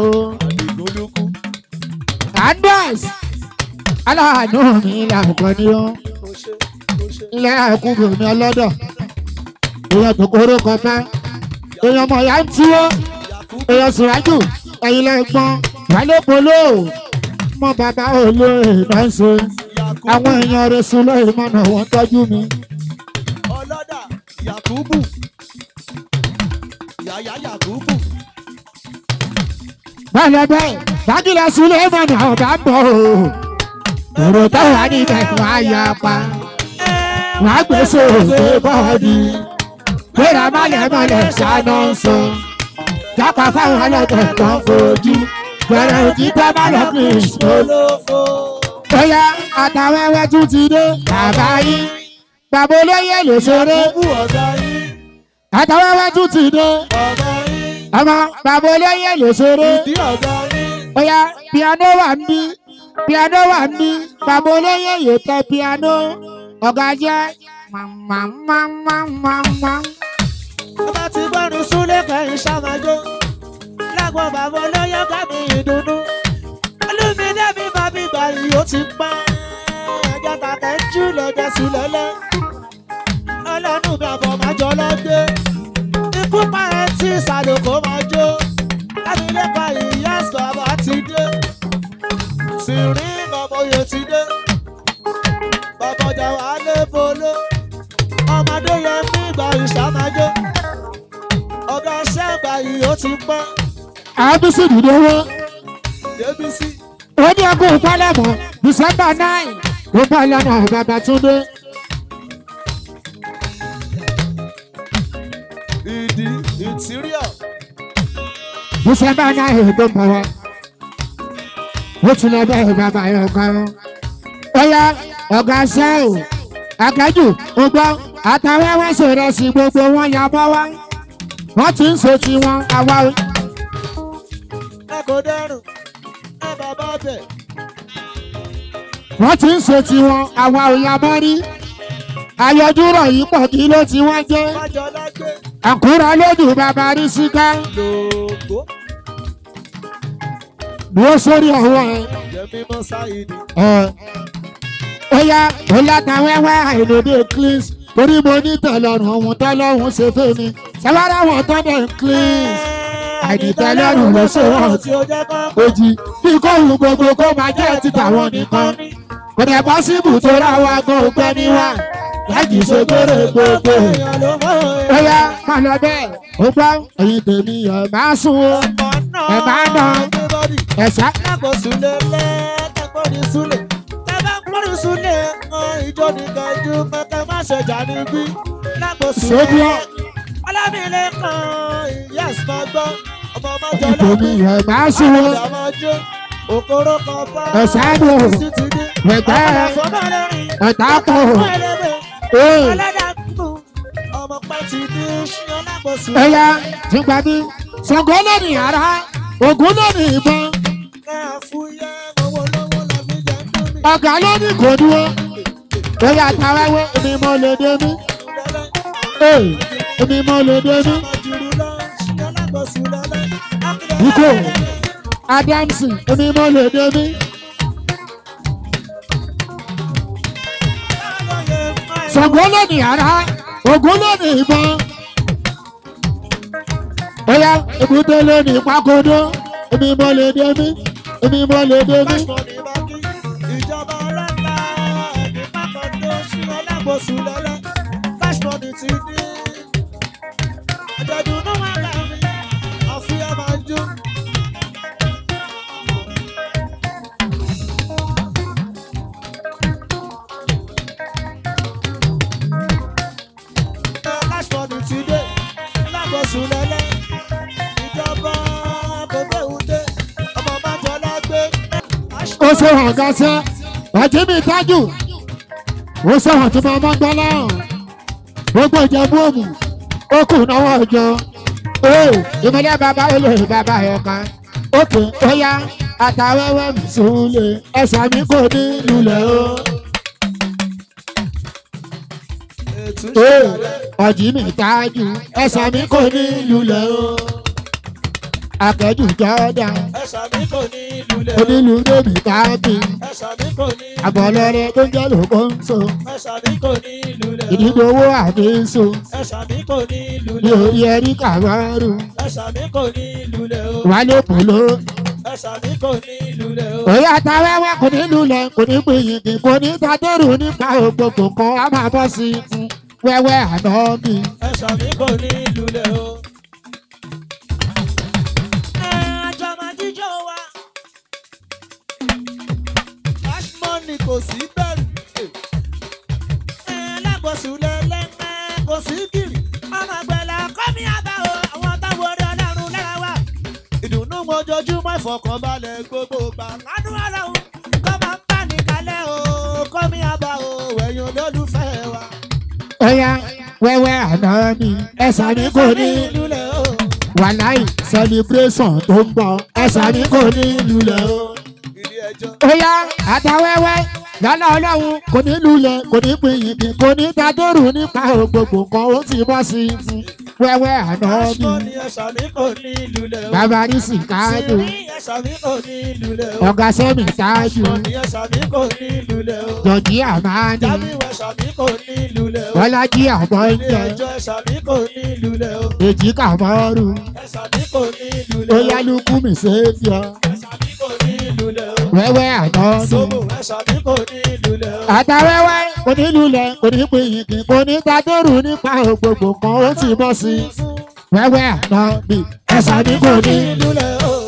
[SPEAKER 1] andos aláàánú mi làkànní o ilé àkúrò mi ọlọ́dọ̀ èèyàn tó kóró kan fẹ́ èèyàn mọ̀ ya ń túwó èèyàn sùrájù ẹ̀yìn lẹ́gbọ́n wálé polo mọ bàbá olóyè náà ṣe àwọn èèyàn rẹ̀ sùn lóyè mọ́nà wọ́n tọ́jú mi.
[SPEAKER 2] ọlọ́dà Yakubu yàyà Yakubu.
[SPEAKER 1] bẹ́ẹ̀ bẹ́ẹ̀ dájúlẹ̀ sùn lóyè mọ́nà ọ̀bá bọ̀ o èrò tó wà níbẹ̀ wọ́n á yà pa wọ́n á gbèsè òkè bọ́ọ̀dì gbéra mọ́lẹ̀mọ́lẹ̀ ṣáná ń sọ jápa fáwọn ọlọ́dọ̀ tó ń fojú bẹ̀rẹ̀ òjìká má lọ kí n
[SPEAKER 2] olófo.
[SPEAKER 1] bóyá àtàwẹ́wẹ́ tún ti dé bàbá yín bàbá olóyè ló ṣeré
[SPEAKER 2] Yakubu ọ̀gá yín
[SPEAKER 1] àtàwẹ́wẹ́ tún ti dé
[SPEAKER 2] ọ̀gá yín
[SPEAKER 1] ọmọ bàbá olóyè ló ṣeré
[SPEAKER 2] ìdí ọ̀gá yín.
[SPEAKER 1] bóyá piano wà ń bí piano wà ń bí bàbá olóyè yóò tẹ piano ọ̀gá jẹ́ mamamamamama.
[SPEAKER 2] ọba ti gbọ́dọ̀ súnlé kẹ́yìn ṣàmájọ́ lágbọ́n bàbá olóyè kámi ìdùnnú olùmídé mi bá mi gbà yìí ó ti pa ẹjọ́ tàkẹ́ jù lọ́jọ́ sílẹ̀lẹ́ ọlọ́run bàbá máa jọ lọ́gbẹ́ ikú pa ẹ tí ìsàlùkò máa jó láti lépa ìyá bàbá ti dé sì rí bàbá oyè ti dé bàbá ọjà wà lé bolo ọmọdé yẹn mi gbà ìṣàmájọ́ ọ̀gá iṣẹ́ àgbà yìí ó ti pẹ́.
[SPEAKER 1] àbísí dìde wọ́n.
[SPEAKER 2] Débísí.
[SPEAKER 1] ó ní ọkọ̀ ìpalẹ̀mọ́ December nine ó bá lọ́nà Babátúndé.
[SPEAKER 2] ìdí interior.
[SPEAKER 1] December nine tó bọ̀ wá. ó ti lọ bẹ́ẹ̀ bàbá yẹn kan. ó yá ọ̀gá sẹ́ẹ̀ àkájù ó gbọ́ àtàwẹ́wẹ́ sọ̀rọ̀ sí gbogbo wọn yà bọ́ wá. wọ́n ti ń ṣe tiwọn àwa.
[SPEAKER 2] ẹ kò dẹrùn ẹ bàbá bẹ̀.
[SPEAKER 1] wọ́n ti ń ṣe tiwọn àwa ò yà bọ́ rí. àyọjúrọ̀ yìí pọ̀ kí ló ti wọ́n jẹ́.
[SPEAKER 2] májọ lágbé.
[SPEAKER 1] àkúrà lójú bàbá rí síká.
[SPEAKER 2] lóògbó.
[SPEAKER 1] dúró sórí ọwọ́ ẹ.
[SPEAKER 2] yẹmí mọ́ sáyidì.
[SPEAKER 1] ẹ ó yá ó látàwẹ́wẹ́ àìlèdè cleans torí mo ní tẹ̀lọ́rùn ohun tẹ́lọ́rùn ṣe fẹ́ mi ṣẹ́wárá wọn tán dẹ̀ cleans àìdìtẹ́lọ́rùn ló ṣe wọ́n ojì bí kò wù gbogbo kó máa jẹ́ ti tàwọn nìkan kò dẹ̀ pọ́sibù tó ráwa gan ọgbẹ́ níwá láti ṣe gbére gbogbo ó yá má lọ bẹ́ẹ̀ ó gbọ́ ẹ̀yin tèmi ẹ̀ máa sùn ó ẹ̀ máa nà ẹ̀ sá.
[SPEAKER 2] Súlẹ̀ kan ìjọ nìkan ju pẹ́pẹ́ má ṣẹjà níbí lágbóṣù
[SPEAKER 1] Sóbíọ́.
[SPEAKER 2] ọlámilé kan yes máa gbọ́ ọmọ mọ́jọ
[SPEAKER 1] Ìtòmí ẹ̀ máa sùn ó
[SPEAKER 2] àdá máa jó òkòrò kan bá
[SPEAKER 1] ẹ̀ sáàbò
[SPEAKER 2] sí ti dé
[SPEAKER 1] wẹ̀gbẹ́
[SPEAKER 2] àfọ̀mọ́ lórí
[SPEAKER 1] ẹ̀ta kò
[SPEAKER 2] ẹlẹ́bẹ̀ ọlọ́dàkùn ọmọ pẹ́ ti dé ṣíyan lágbóṣù.
[SPEAKER 1] ẹ̀yà nígbà tí Ṣàngó lónìí ara Ògún lónìí ìbọn
[SPEAKER 2] ẹ̀ fúyẹ́ owó lọ́wọ́ la fi jẹ́ tómi.
[SPEAKER 1] ọ̀gá lónìí kò dúró ẹ̀yà tàwáwé èmi mo lè dé mí ee èmi mo lè dé mí ikú Adamsi èmi mo lè dé mí Ṣàngó lónìí ara Ògún lónìí ìbọn ẹ̀yà èbúté lónìí pákódó èmi mo lè dé mí èmi mo lè dé mí.
[SPEAKER 2] ìjọba ọlọ́ta ẹ̀mí pákọ̀dé sí ọlágbòsù lọ́lẹ́ fáṣpọ̀dì ti dé àjọ̀dún náà wà láàrin àfihàn máa jó. fáṣpọ̀dì ti dé ọlágbòsù lọ́lẹ́ ìjọba kò gbéhùn dé ọmọ májọ lágbé.
[SPEAKER 1] ó ṣe hàn gàṣẹ ọtí mi tájù ó ṣe hàn tí mo máa ń gbọ́ láhùn gbogbo ìjẹ̀bú òmù ó kù náwó ọjọ́ ee ìmọ̀lẹ́ bàbá olóyè bàbá ẹ̀ka òkè ó yá àtàwẹ́wẹ́ mi súnlé ẹ̀sà mi kò ní lulẹ̀ o. ọ̀jì mi tájú ẹ̀sà mi kò ní lulẹ̀ o. akẹ́jù jọ́dá
[SPEAKER 2] ẹ̀sà mi kò ní lulẹ̀ o.
[SPEAKER 1] onílù bèbí káàkiri
[SPEAKER 2] ẹ̀sà mi kò ní lulẹ̀ o.
[SPEAKER 1] àbọ̀lọ́rẹ́ tó ń jẹ́ lóko ń so.
[SPEAKER 2] ẹ̀sà mi kò ní lulẹ̀ o.
[SPEAKER 1] ìdíje owó àdéhùn
[SPEAKER 2] ẹ̀sà mi kò ní
[SPEAKER 1] ní
[SPEAKER 2] lulẹ̀ o.
[SPEAKER 1] orí ẹ̀rí kàwárù
[SPEAKER 2] ẹ̀sà mi kò ní lulẹ̀ o.
[SPEAKER 1] wálé pòló.
[SPEAKER 2] ẹ̀sà mi kò ní lulẹ̀ o.
[SPEAKER 1] òye àtàwẹ́wẹ́ kò ní lulẹ̀ kò ní gbìyànjú kò ní tàdérù nípa ògbógbò kan á máa bọ́ sí i fún wẹ́wẹ́ àná mi.
[SPEAKER 2] ẹ̀sà mi kò ní lulẹ̀ o. àjọ máa jíjọ wa. cash money kò sí bẹ̀rù. lágbóṣù lẹ́lẹ́mẹ́ kò sí gírì. ọmọ àgbẹ̀là kọ́ mi àbá o. àwọn táwọn orí ọlọ́run lára wa. ìdùnnú mojoojúmọ́ ìfọ̀kànbalẹ̀ gbogbo gbà. lánú ọlọ́run kọ́ máa ń bá ní kalẹ̀ o. kọ́ mi àbá o. ẹ̀yin olólùfẹ́ wa.
[SPEAKER 1] Oya wẹ́wẹ́ àná mi ẹ̀sà mi kò ní
[SPEAKER 2] lulẹ̀ o.
[SPEAKER 1] wàláì celebration tó ń bọ̀ ẹ̀sà mi kò ní lulẹ̀ o.
[SPEAKER 2] ilé ẹjọ́.
[SPEAKER 1] Oya àtàwẹ́wẹ́ lọ́lá ọlọ́run kò ní lulẹ̀ kò ní gbìyànjú kò ní tàdérù nípa ògbógbò kan ó ti bọ́ sí i fún wẹ́wẹ́ àná mi.
[SPEAKER 2] Ashmoni ẹ̀sà mi kò ní lulẹ̀ o.
[SPEAKER 1] bàbá rí sìkáàdù
[SPEAKER 2] Sìrí ẹ̀sà mi kò ní lulẹ̀ o.
[SPEAKER 1] ọ̀gá sẹ́mi tájú
[SPEAKER 2] Ashmoni ẹ̀sà mi kò ní lulẹ̀ o.
[SPEAKER 1] jọ̀jí àmáàní
[SPEAKER 2] Jamiu ẹ̀sà mi kò ní lulẹ̀ o.
[SPEAKER 1] bọ́lájí àbọ̀ ń
[SPEAKER 2] Ilé
[SPEAKER 1] jẹ
[SPEAKER 2] ẹjọ́ ẹ̀sà mi kò ní lulẹ̀ o.
[SPEAKER 1] èjìká mọ́rù
[SPEAKER 2] ẹ̀sà mi kò ní lulẹ̀ o.
[SPEAKER 1] Oya lukú mi sèéfìọ́
[SPEAKER 2] ẹ̀sà mi kò ní lulẹ̀ o.
[SPEAKER 1] wẹ́wẹ́ àná mi.
[SPEAKER 2] Sóbò ẹ̀sà mi kò ní lulẹ̀ o.
[SPEAKER 1] àtàwẹ́wẹ́ kò ní lulẹ̀ kò ní gbìyànjú kò ní tàdérù nípa ògbógbò kan ó ti bọ́ sí i wẹ́wẹ́ àná mi ẹ̀sà mi kò ní
[SPEAKER 2] lulẹ̀ o.